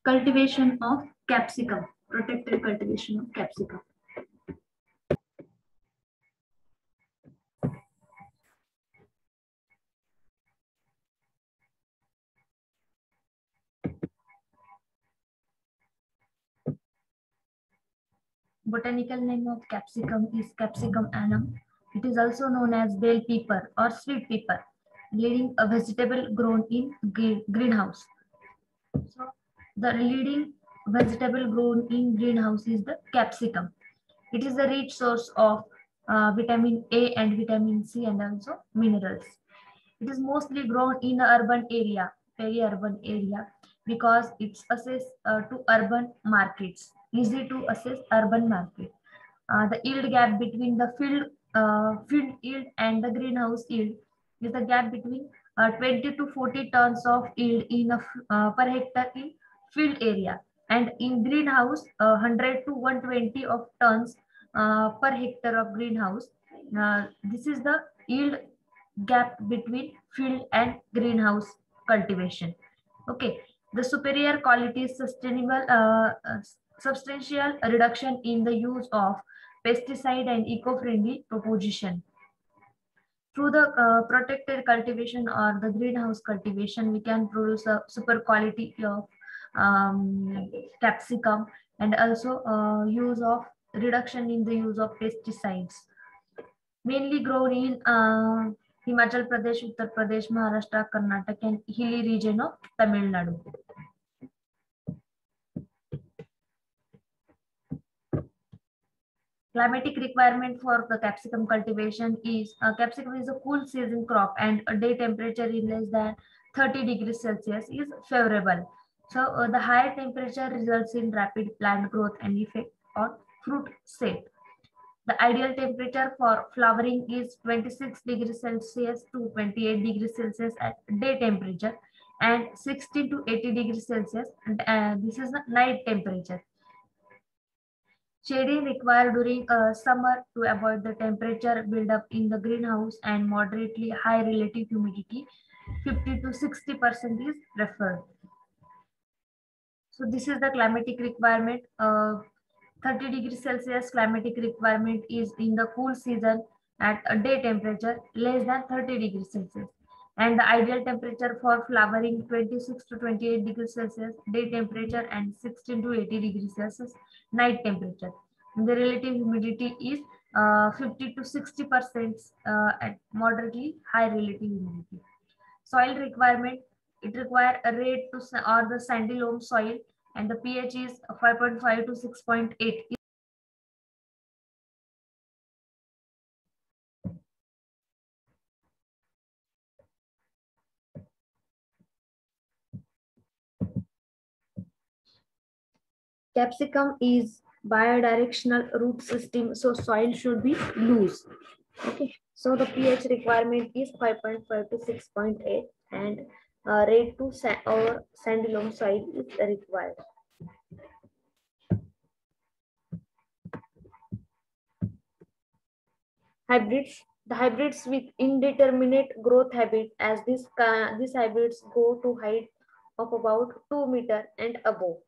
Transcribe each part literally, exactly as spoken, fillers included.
Cultivation of capsicum, protected cultivation of capsicum. Botanical name of capsicum is Capsicum annuum. It is also known as bell pepper or sweet pepper, leading a vegetable grown in greenhouse. So the leading vegetable grown in greenhouse is the capsicum. It is a rich source of uh, vitamin A and vitamin C and also minerals. It is mostly grown in urban area, peri-urban area, because it's access uh, to urban markets, easy to access urban market. Uh, the yield gap between the field uh, field yield and the greenhouse yield is the gap between uh, twenty to forty tons of yield in a uh, per hectare in field area, and in greenhouse uh, one hundred to one hundred twenty of tons uh, per hectare of greenhouse. Uh, this is the yield gap between field and greenhouse cultivation. Okay, the superior quality is sustainable, uh, uh, substantial reduction in the use of pesticide and eco-friendly proposition. Through the uh, protected cultivation or the greenhouse cultivation, we can produce a super quality of um, capsicum, and also uh, use of reduction in the use of pesticides. Mainly grown in uh, Himachal Pradesh, Uttar Pradesh, Maharashtra, Karnataka, and hilly region of Tamil Nadu. Climatic requirement for the capsicum cultivation is uh, capsicum is a cool season crop, and a day temperature in less than thirty degrees Celsius is favorable. So uh, the higher temperature results in rapid plant growth and effect on fruit set. The ideal temperature for flowering is twenty-six degrees Celsius to twenty-eight degrees Celsius at day temperature, and sixty to eighty degrees Celsius. And, uh, this is the night temperature. Shading required during uh, summer to avoid the temperature buildup in the greenhouse, and moderately high relative humidity, fifty to sixty percent is preferred. So this is the climatic requirement. Uh, thirty degrees Celsius climatic requirement is in the cool season at a day temperature less than thirty degrees Celsius. And the ideal temperature for flowering twenty-six to twenty-eight degrees Celsius day temperature, and sixteen to eighty degrees Celsius night temperature. And the relative humidity is uh, fifty to sixty percent uh, at moderately high relative humidity. Soil requirement, it requires a red to or the sandy loam soil, and the pH is five point five to six point eight. Capsicum is bidirectional root system, so soil should be loose. Okay, so the pH requirement is five point five to six point eight, and uh, red to sa or sandy loam soil is required. Hybrids. The hybrids with indeterminate growth habit, as this uh, these hybrids go to height of about two meter and above.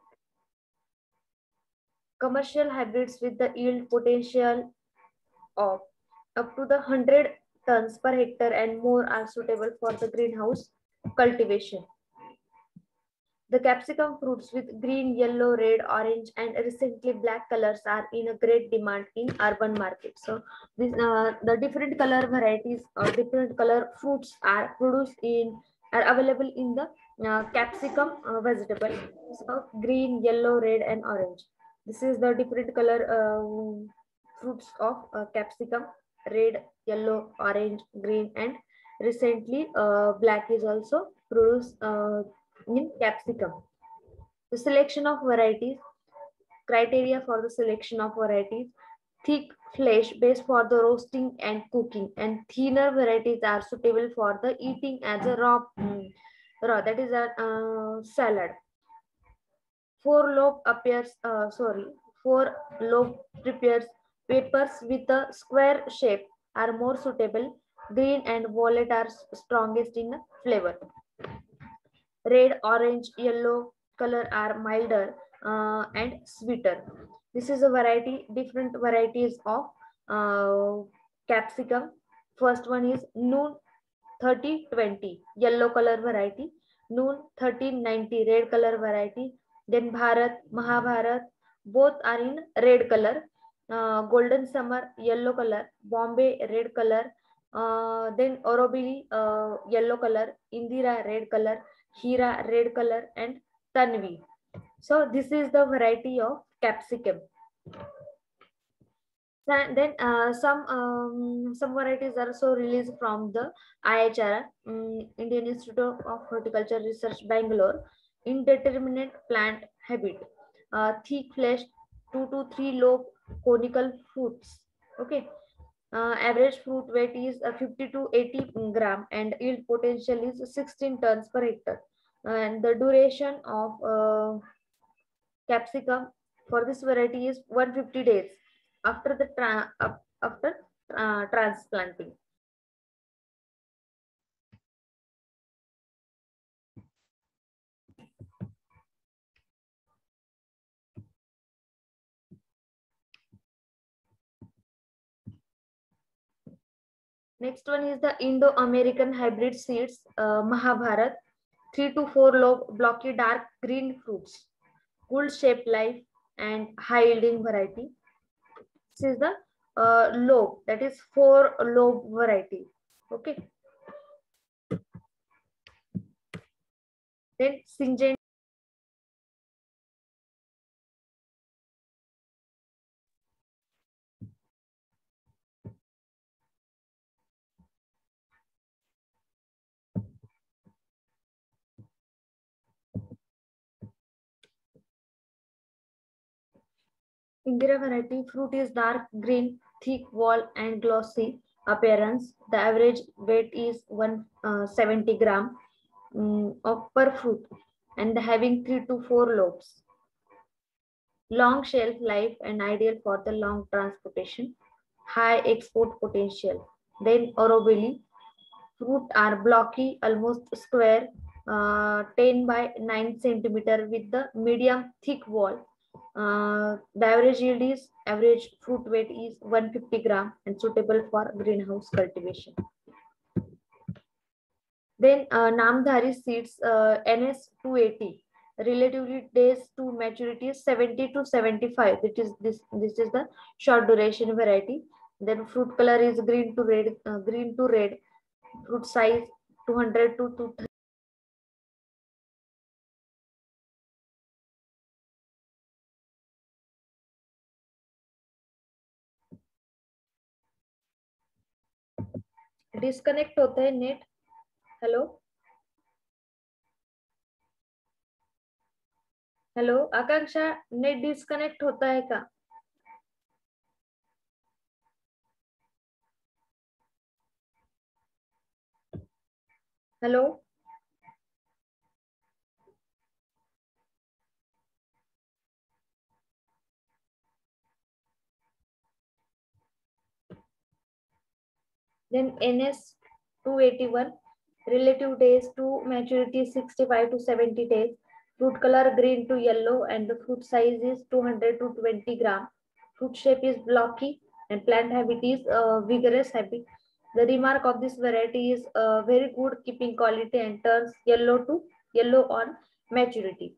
Commercial hybrids with the yield potential of up to the one hundred tons per hectare and more are suitable for the greenhouse cultivation. The capsicum fruits with green, yellow, red, orange, and recently black colors are in a great demand in urban markets. So, this, uh, the different color varieties or different color fruits are produced in are available in the uh, capsicum uh, vegetable. So, green, yellow, red, and orange. This is the different color uh, fruits of uh, capsicum: red, yellow, orange, green, and recently uh, black is also produced uh, in capsicum. The selection of varieties, criteria for the selection of varieties: thick flesh best for the roasting and cooking, and thinner varieties are suitable for the eating as a raw, mm, raw that is a uh, salad. Four lobe appears, uh, sorry, four lobe prepares papers with a square shape are more suitable. Green and violet are strongest in flavor. Red, orange, yellow color are milder uh, and sweeter. This is a variety, different varieties of uh, capsicum. First one is Noon thirty twenty, yellow color variety. Noon thirteen ninety, red color variety. Then Bharat, Mahabharat, both are in red color. Uh, Golden Summer, yellow color. Bombay, red color. Uh, then Orobili, uh, yellow color. Indira, red color. Hira, red color. And Tanvi. So this is the variety of capsicum. Then uh, some um, some varieties are also released from the I H R, um, Indian Institute of Horticulture Research, Bangalore. Indeterminate plant habit, uh, thick flesh, two to three low conical fruits. Okay, uh, average fruit weight is uh, fifty to eighty gram and yield potential is sixteen tons per hectare. And the duration of uh, capsicum for this variety is one hundred fifty days after the tra after uh, transplanting. Next one is the Indo-American hybrid seeds, uh, Mahabharat, three to four lobe, blocky dark green fruits, good shaped life and high yielding variety. This is the uh, lobe, that is four lobe variety. Okay. Then Syngenta. Indira variety fruit is dark green, thick wall and glossy appearance. The average weight is one hundred seventy gram um, of per fruit and having three to four lobes. Long shelf life and ideal for the long transportation. High export potential. Then Orobeli fruit are blocky, almost square, uh, ten by nine centimeter with the medium thick wall. Uh, the average yield is average fruit weight is one hundred fifty gram and suitable for greenhouse cultivation. Then uh, Namdhari seeds uh, N S two eighty. Relatively days to maturity is seventy to seventy-five. That is this this is the short duration variety. Then fruit color is green to red, uh, green to red. Fruit size two hundred to two hundred. Disconnect होता है net. Hello hello Akanksha, net disconnect होता है क्या? Hello then N S two eighty-one, relative days to maturity sixty-five to seventy days. Fruit color green to yellow and the fruit size is two hundred to twenty gram. Fruit shape is blocky and plant habit is uh, vigorous habit. The remark of this variety is uh, very good keeping quality and turns yellow to yellow on maturity.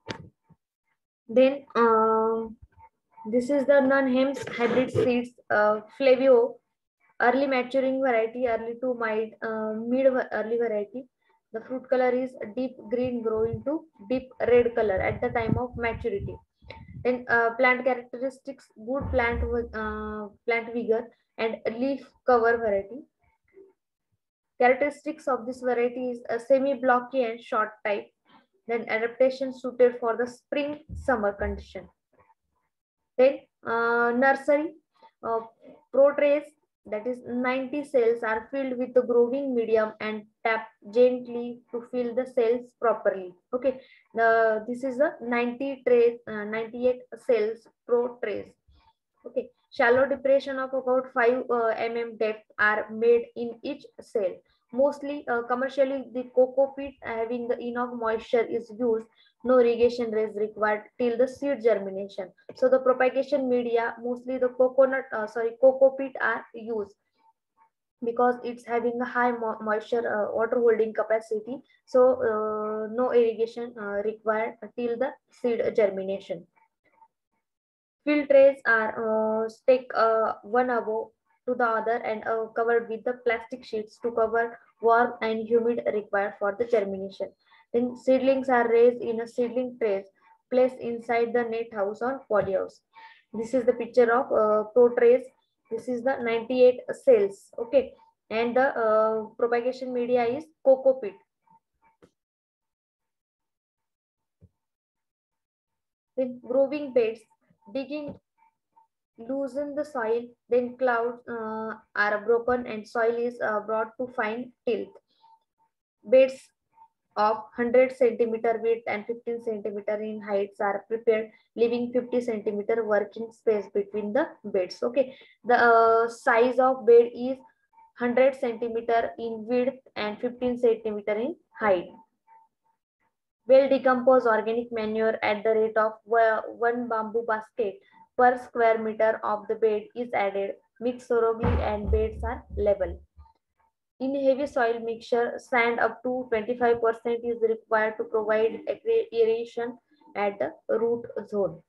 Then uh, this is the non-hems hybrid seeds, uh, Flavio, early maturing variety, early to mild, uh, mid early variety. The fruit color is deep green growing to deep red color at the time of maturity. Then uh, plant characteristics, good plant uh, plant vigor and leaf cover variety. Characteristics of this variety is a semi-blocky and short type. Then adaptation suited for the spring summer condition. Then uh, nursery, uh, pro trays, that is ninety cells are filled with the growing medium and tap gently to fill the cells properly. Okay, the this is a ninety trays, uh, ninety-eight cells pro trays. Okay, shallow depression of about five uh, millimeters depth are made in each cell. Mostly uh, commercially, the coco peat having the enough moisture is used No irrigation is required till the seed germination. So the propagation media, mostly the coconut, uh, sorry, cocoa peat are used because it's having a high mo moisture uh, water holding capacity. So uh, no irrigation uh, required till the seed germination. Field trays are uh, stacked uh, one above to the other and uh, covered with the plastic sheets to cover warm and humid required for the germination. Then seedlings are raised in a seedling trays placed inside the net house on polyhouse. This is the picture of uh, pro trays. This is the ninety-eight cells. Okay, and the uh, propagation media is cocoa peat. Then growing beds, digging loosen the soil, then clouds uh, are broken and soil is uh, brought to fine tilth. Beds of one hundred centimeter width and fifteen centimeter in heights are prepared, leaving fifty centimeter working space between the beds. Okay, the uh, size of bed is one hundred centimeter in width and fifteen centimeter in height. Well decomposed organic manure at the rate of one bamboo basket per square meter of the bed is added. Mix thoroughly and beds are level. In heavy soil mixture, sand up to twenty-five percent is required to provide aeration at the root zone.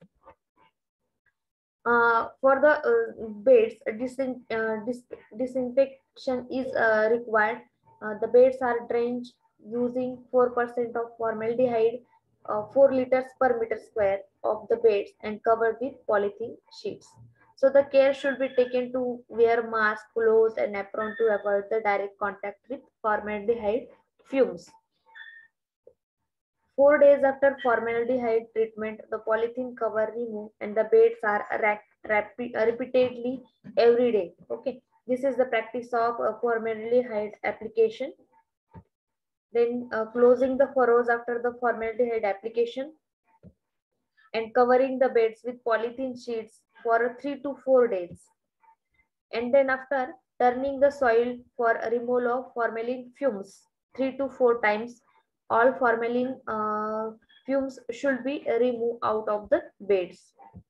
Uh, for the uh, beds, disin uh, dis disinfection is uh, required. Uh, the beds are drained using four percent of formaldehyde, uh, four liters per meter square of the beds and covered with polythene sheets. So the care should be taken to wear mask, gloves and apron to avoid the direct contact with formaldehyde fumes. Four days after formaldehyde treatment, the polythene cover removed and the beds are rapid, uh, repeatedly every day. Okay, this is the practice of uh, formaldehyde application. Then uh, closing the furrows after the formaldehyde application and covering the beds with polythene sheets for three to four days. And then after turning the soil for removal of formalin fumes three to four times, all formalin uh, fumes should be removed out of the beds.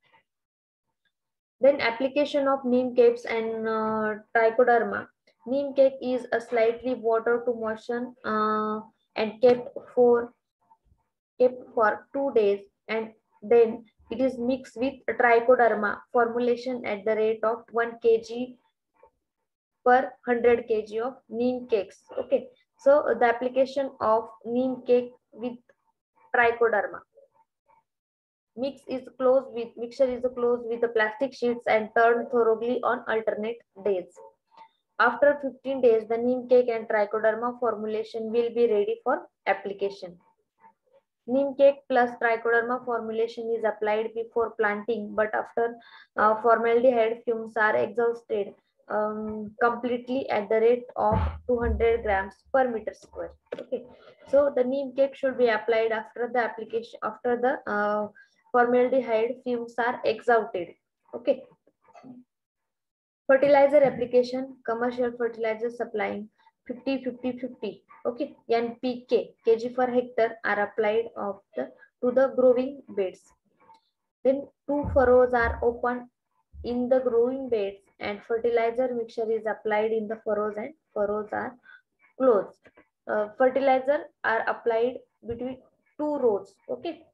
Then application of neem cakes and uh, trichoderma. Neem cake is a slightly water to moisten uh, and kept for kept for two days, and then it is mixed with trichoderma formulation at the rate of one kilogram per one hundred kilograms of neem cakes. Okay, so the application of neem cake with trichoderma. Mix is closed with mixture is closed with the plastic sheets and turned thoroughly on alternate days. After fifteen days, the neem cake and trichoderma formulation will be ready for application. Neem cake plus trichoderma formulation is applied before planting, but after uh, formaldehyde fumes are exhausted um, completely at the rate of two hundred grams per meter square. Okay, so the neem cake should be applied after the application after the uh, formaldehyde fumes are exhausted. Okay. Fertilizer application, commercial fertilizer supplying fifty fifty fifty. Okay, N P K kg per hectare are applied of the to the growing beds. Then two furrows are opened in the growing beds and fertilizer mixture is applied in the furrows and furrows are closed. Uh, fertilizer are applied between two rows. Okay,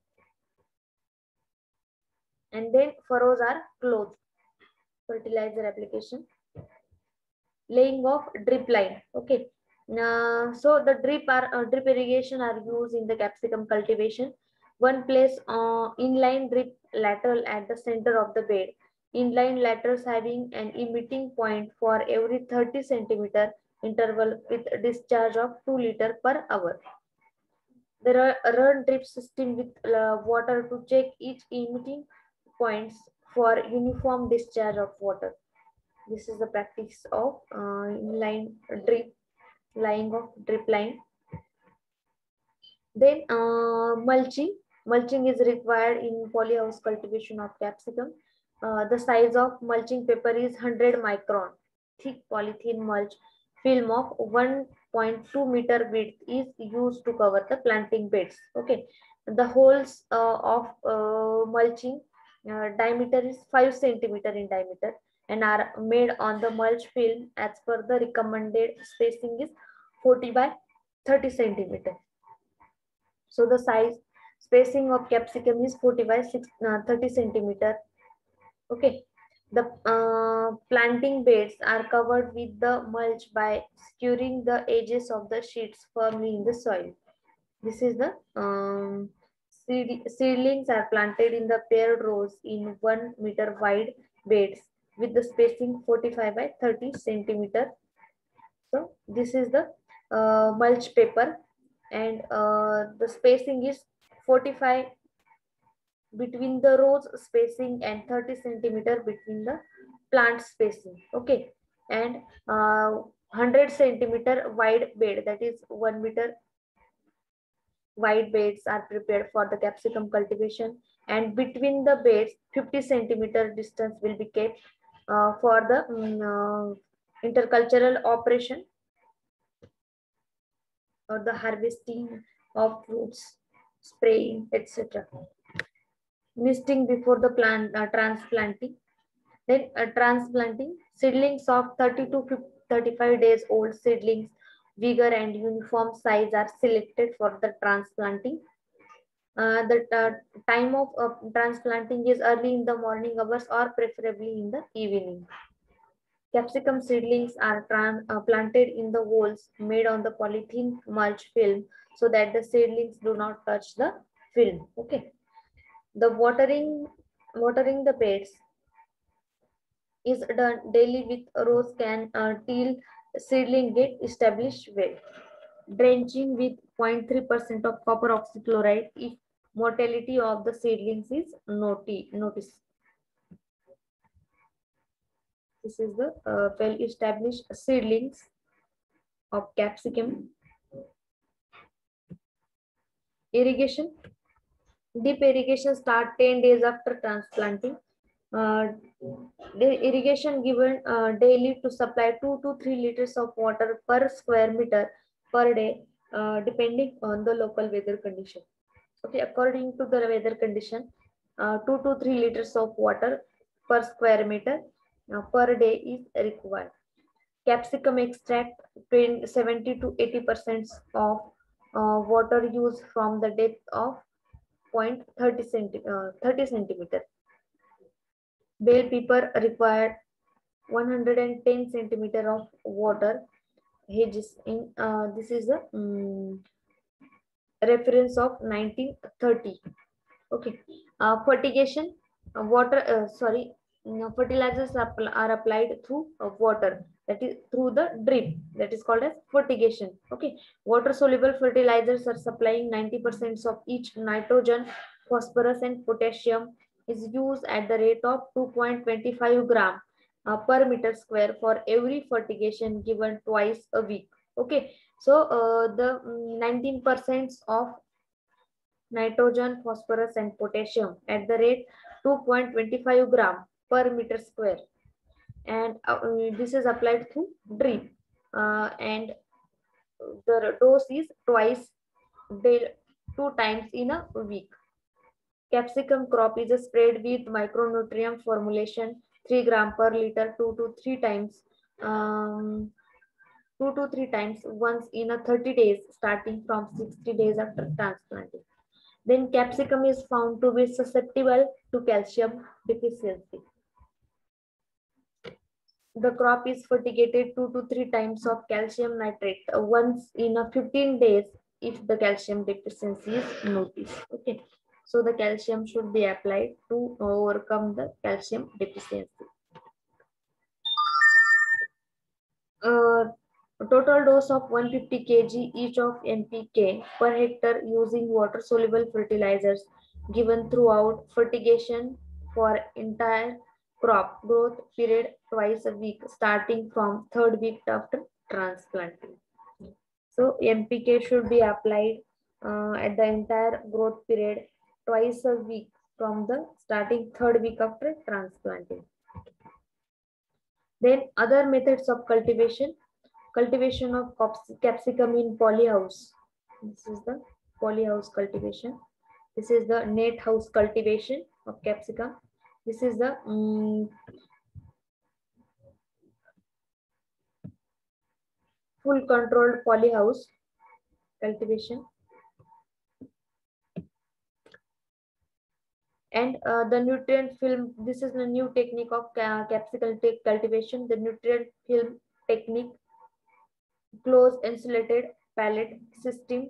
and then furrows are closed. Fertilizer application. Laying of drip line. Okay, uh, so the drip are uh, drip irrigation are used in the capsicum cultivation. One place uh, inline drip lateral at the center of the bed. Inline laterals having an emitting point for every thirty centimeter interval with a discharge of two liter per hour. There are a run drip system with uh, water to check each emitting points for uniform discharge of water. This is the practice of uh, inline drip, laying of drip line. Then uh, mulching. Mulching is required in polyhouse cultivation of capsicum. Uh, the size of mulching paper is one hundred micron. Thick polythene mulch film of one point two meter width is used to cover the planting beds. Okay. The holes uh, of uh, mulching uh, diameter is five centimeter in diameter and are made on the mulch film as per the recommended spacing is forty by thirty centimeter. So the size spacing of capsicum is forty by six, uh, thirty centimeter. Okay. The uh, planting beds are covered with the mulch by skewering the edges of the sheets firmly in the soil. This is the um, seed, seedlings are planted in the paired rows in one meter wide beds with the spacing forty-five by thirty centimeter. So this is the uh, mulch paper, and uh, the spacing is forty-five between the rows spacing and thirty centimeter between the plant spacing. Okay, and uh, one hundred centimeter wide bed, that is one meter wide beds are prepared for the capsicum cultivation, and between the beds fifty centimeter distance will be kept uh, for the um, uh, intercultural operation or the harvesting of fruits, spraying, et cetera. Misting before the plant uh, transplanting. Then uh, transplanting, seedlings of thirty to thirty-five days old seedlings, vigor and uniform size are selected for the transplanting. Uh, the uh, time of uh, transplanting is early in the morning hours or preferably in the evening. Capsicum seedlings are uh, planted in the holes made on the polythene mulch film so that the seedlings do not touch the film. Okay. The watering, watering the beds is done daily with rose can uh, till seedling get established well. Drenching with zero point three percent of copper oxychloride if mortality of the seedlings is noticed. This is the uh, well-established seedlings of capsicum. Irrigation. Deep irrigation start ten days after transplanting. Uh, the irrigation given uh, daily to supply two to three liters of water per square meter per day, uh, depending on the local weather condition. Okay, according to the weather condition, uh, two to three liters of water per square meter uh, per day is required. Capsicum extract seventy to eighty percent of uh, water used from the depth of zero point three zero centimeter. Bell pepper required one hundred ten centimeter of water. Hedges in uh, this is a um, reference of nineteen thirty. Okay, uh, fertigation, uh, water, uh, sorry, no, fertilizers are, are applied through uh, water, that is through the drip, that is called as fertigation. Okay, water soluble fertilizers are supplying ninety percent of each nitrogen, phosphorus and potassium is used at the rate of two point two five gram uh, per meter square for every fertigation given twice a week. Okay, so uh, the nineteen percent of nitrogen, phosphorus and potassium at the rate two point two five gram per meter square, and uh, this is applied through drip, uh, and the dose is twice day, two times in a week. Capsicum crop is spread with micronutrient formulation three gram per liter two to three times um, two to three times once in a thirty days starting from sixty days after transplanting. Then capsicum is found to be susceptible to calcium deficiency. The crop is fertigated two to three times of calcium nitrate once in a fifteen days if the calcium deficiency is noticed. Okay, so the calcium should be applied to overcome the calcium deficiency. Uh, total dose of one hundred fifty kilograms each of N P K per hectare using water soluble fertilizers given throughout fertigation for entire crop growth period twice a week starting from third week after transplanting. So N P K should be applied uh, at the entire growth period twice a week from the starting third week after transplanting. Then other methods of cultivation. Cultivation of capsicum in polyhouse. This is the polyhouse cultivation. This is the net house cultivation of capsicum. This is the um, full controlled polyhouse cultivation. And uh, the nutrient film, this is the new technique of uh, capsicum cultivation, the nutrient film technique, closed insulated pallet system,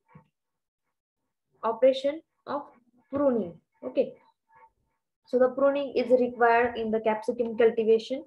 operation of pruning. Okay, so the pruning is required in the capsicum cultivation.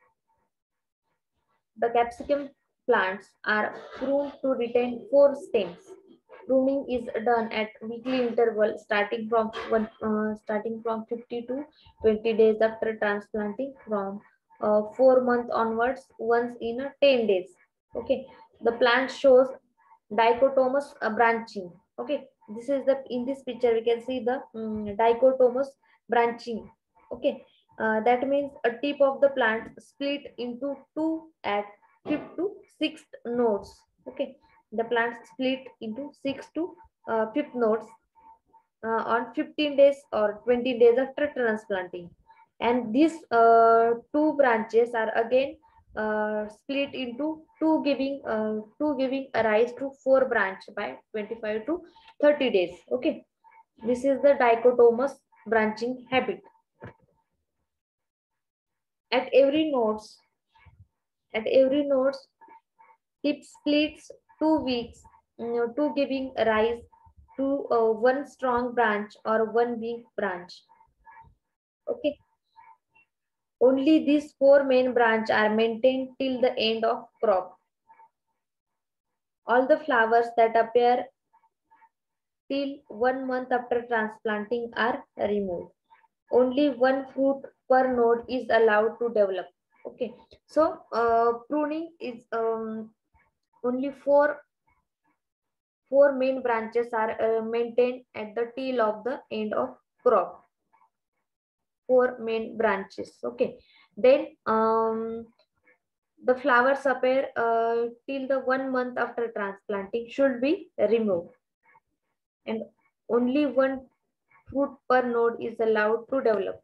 The capsicum plants are pruned to retain four stems. Pruning is done at weekly interval starting from one uh, starting from fifty to twenty days after transplanting, from uh, four months onwards, once in a ten days. Okay, the plant shows dichotomous uh, branching. Okay, this is the, in this picture we can see the um, dichotomous branching. Okay, uh, that means a tip of the plant split into two at fifth to sixth nodes. Okay, the plant split into six to uh, fifth nodes uh, on fifteen days or twenty days after transplanting, and these uh, two branches are again uh, split into two, giving uh, two giving a rise to four branch by twenty-five to thirty days. Okay, this is the dichotomous branching habit. At every nodes, at every nodes, tip splits two weeks, you know, two giving rise to uh, one strong branch or one weak branch. Okay, only these four main branches are maintained till the end of crop. All the flowers that appear till one month after transplanting are removed. Only one fruit per node is allowed to develop. Okay, so uh, pruning is um, only four four main branches are uh, maintained at the tail of the end of crop. Four main branches. Okay, then um, the flowers appear uh, till the one month after transplanting should be removed, and only one fruit per node is allowed to develop.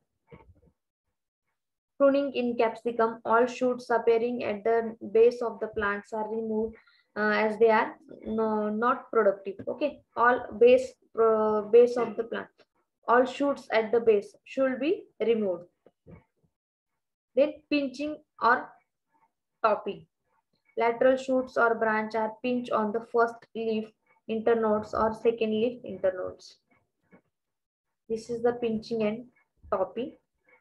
Pruning in capsicum, all shoots appearing at the base of the plants are removed uh, as they are no, not productive. Okay, all base uh, base of the plant, all shoots at the base should be removed. Then pinching or topping. Lateral shoots or branch are pinched on the first leaf internodes or second leaf internodes. This is the pinching and topping.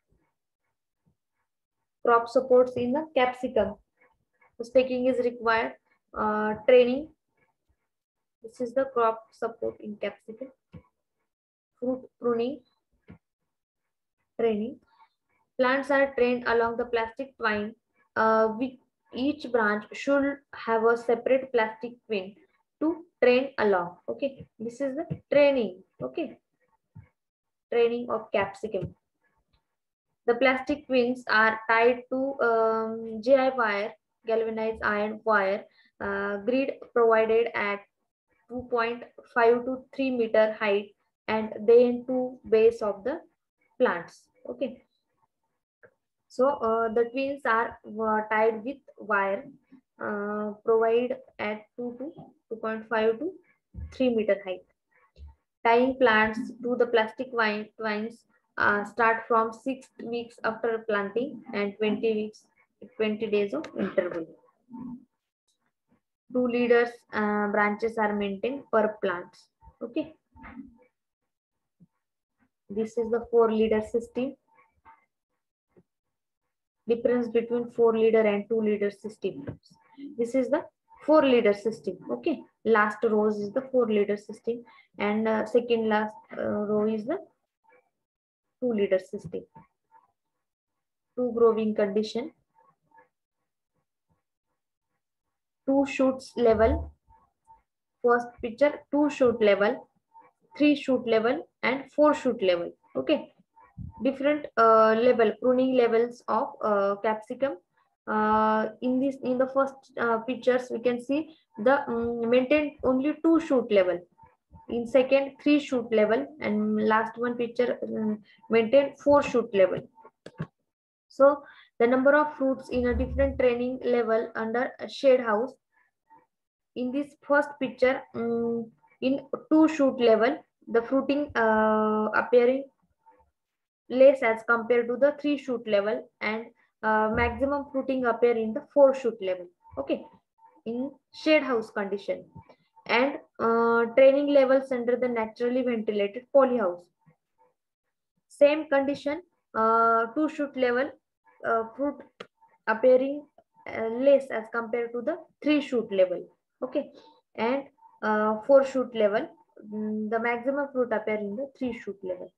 Crop supports in the capsicum. The staking is required. Uh, training. This is the crop support in capsicum. Fruit pruning. Training. Plants are trained along the plastic twine. Uh, with each branch should have a separate plastic twine to train along. Okay, this is the training. Okay, training of capsicum. The plastic twins are tied to um, G I wire, galvanized iron wire, uh, grid provided at two point five to three meter height, and then to base of the plants. Okay, so uh, the twins are uh, tied with wire uh, provided at two to two point five to three meter height. Tying plants to the plastic twines uh, start from six weeks after planting and twenty weeks, twenty days of interval. Two leaders uh, branches are maintained per plants. Okay. This is the four leader system. Difference between four leader and two leader system. This is the four leader system. Okay. Last row is the four leader system, and uh, second last uh, row is the two leader system. Two growing condition. Two shoots level. First picture, two shoot level, three shoot level, and four shoot level. Okay. Different uh, level, pruning levels of uh, capsicum. Uh, in this, in the first uh, pictures, we can see the um, maintained only two shoot level. In second, three shoot level, and last one picture uh, maintain four shoot level. So the number of fruits in a different training level under a shade house. In this first picture, um, in two shoot level, the fruiting uh, appearing less as compared to the three shoot level, and uh, maximum fruiting appear in the four shoot level. Okay, in shade house condition, and uh, training levels under the naturally ventilated poly house. Same condition, uh, two shoot level, uh, fruit appearing uh, less as compared to the three shoot level. Okay, and uh, four shoot level, mm, the maximum fruit appear in the three shoot level.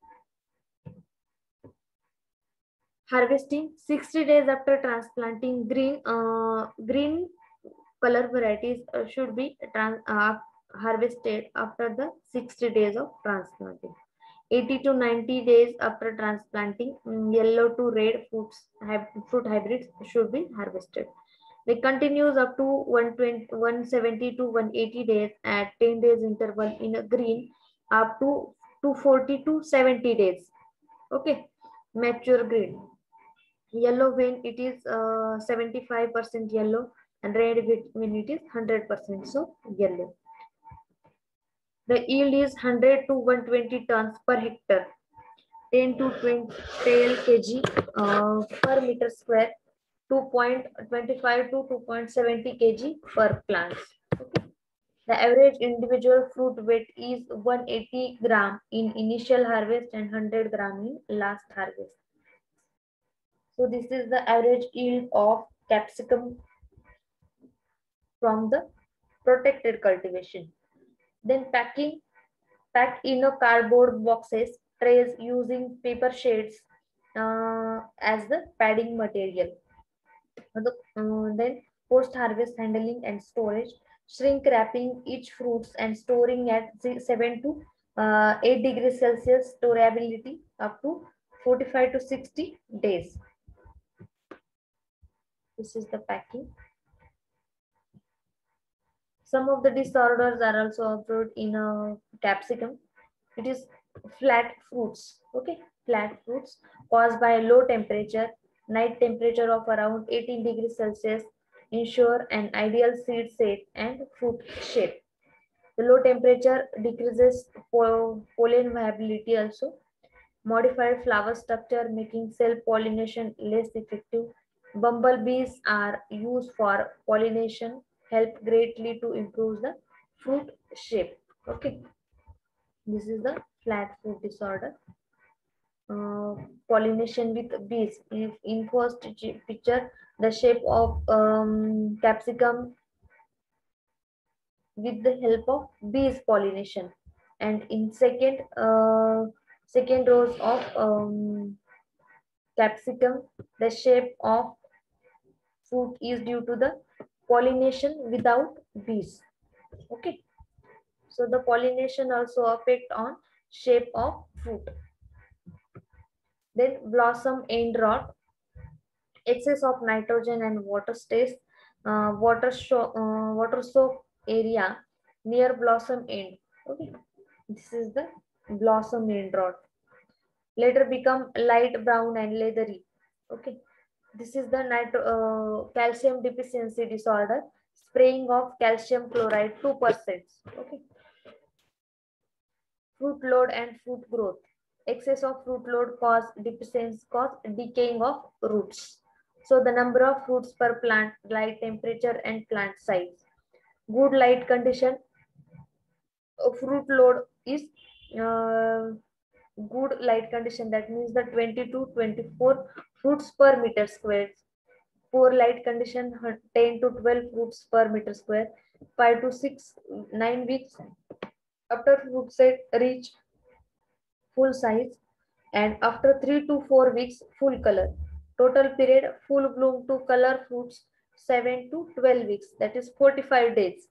Harvesting sixty days after transplanting, green uh, green color varieties uh, should be trans uh, harvested after the sixty days of transplanting. eighty to ninety days after transplanting, mm, yellow to red fruits, fruit hybrids should be harvested. It continues up to one twenty, one seventy to one eighty days at ten days interval in a green, up to two forty to seventy days. Okay, mature green. Yellow when it is uh, seventy-five percent yellow, and red when it is one hundred percent so yellow. The yield is one hundred to one hundred twenty tons per hectare, ten to twenty kg uh, per meter square, two point two five to two point seven zero kg per plant. Okay. The average individual fruit weight is one hundred eighty gram in initial harvest and one hundred gram in last harvest. So this is the average yield of capsicum from the protected cultivation. Then packing, packed in a cardboard boxes, trays using paper shades uh, as the padding material. Uh, then post-harvest handling and storage, shrink wrapping each fruits and storing at seven to uh, eight degrees Celsius storability up to forty-five to sixty days. This is the packing. Some of the disorders are also observed in a capsicum. It is flat fruits, okay, flat fruits caused by low temperature, night temperature of around eighteen degrees Celsius ensure an ideal seed set and fruit shape. The low temperature decreases pollen viability also. Modified flower structure making self-pollination less effective. Bumblebees are used for pollination, help greatly to improve the fruit shape. Okay, this is the flat fruit disorder. Uh, pollination with bees. If in first picture, the shape of um, capsicum with the help of bees pollination, and in second uh, second rows of um, capsicum, the shape of fruit is due to the pollination without bees. Okay, so the pollination also affect on shape of fruit. Then blossom end rot, excess of nitrogen and water stays, uh, water show, uh, water soak area near blossom end. Okay, this is the blossom end rot. Later become light brown and leathery. Okay, this is the nitro, uh, calcium deficiency disorder. Spraying of calcium chloride two percent. Okay. Fruit load and fruit growth. Excess of fruit load cause deficiency, cause decaying of roots. So the number of fruits per plant, light temperature and plant size. Good light condition, fruit load is uh, good light condition, that means the twenty to twenty-four fruits per meter square. Poor light condition, ten to twelve fruits per meter square. five to six, nine weeks after fruit set reach full size, and after three to four weeks full color. Total period full bloom to color fruits seven to twelve weeks, that is forty-five days.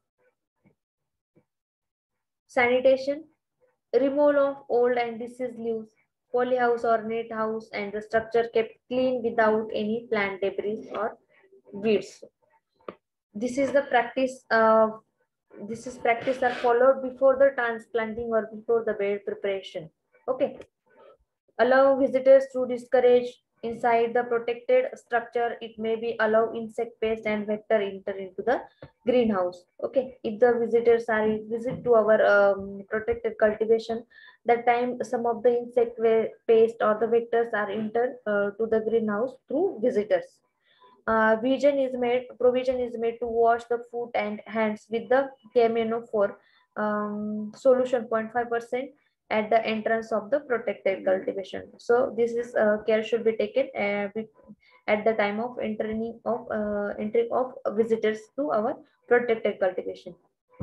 Sanitation, removal of old and diseased leaves, polyhouse or net house, and the structure kept clean without any plant debris or weeds. This is the practice uh, this is practice are followed before the transplanting or before the bed preparation. Okay. Allow visitors to discourage inside the protected structure. It may be allow insect pest and vector enter into the greenhouse. Okay, if the visitors are visit to our um, protected cultivation, that time some of the insect pest or the vectors are entered uh, to the greenhouse through visitors. Uh, vision is made, provision is made to wash the foot and hands with the K M N O four um, solution zero point five percent at the entrance of the protected cultivation. So this is uh, care should be taken uh, at the time of entering of uh, entry of visitors to our protected cultivation.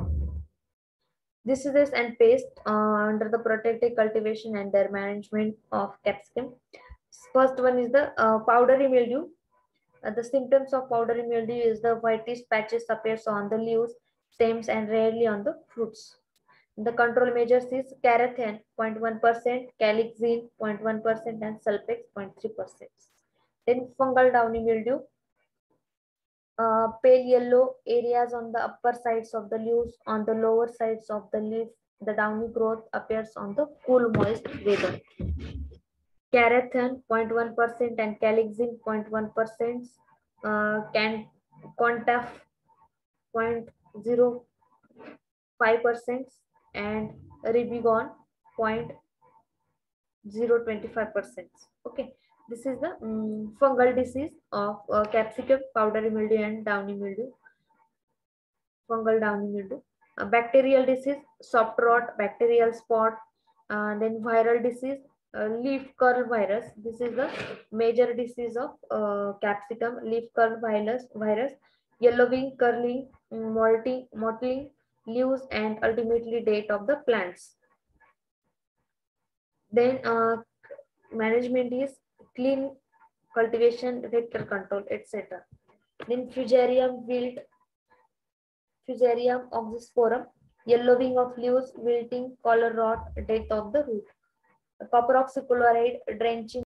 This is this and paste uh, under the protected cultivation and their management of capsicum. First one is the uh, powdery mildew. Uh, the symptoms of powdery mildew is the whitish patches appears on the leaves, stems, and rarely on the fruits. The control measures is Carathen zero point one percent, Calixine zero point one percent, and Sulpex zero point three percent. Then fungal downy mildew. Uh, pale yellow areas on the upper sides of the leaves, on the lower sides of the leaf. The downy growth appears on the cool, moist weather. Carathen zero point one percent and Calixine zero point one percent. Uh, can Contaf zero point zero five percent and Ribigon zero point zero two five percent. Okay, this is the um, fungal disease of uh, capsicum, powdery mildew, and downy mildew. Fungal downy mildew. Uh, bacterial disease, soft rot, bacterial spot, uh, then viral disease, uh, leaf curl virus. This is the major disease of uh, capsicum, leaf curl virus, virus, yellowing, curling, molting, mottling leaves, and ultimately date of the plants. Then uh, management is clean cultivation, vector control, et cetera. Then Fusarium wilt, Fusarium oxysporum, yellowing of leaves, wilting, color rot, death of the root. Copper oxychloride drenching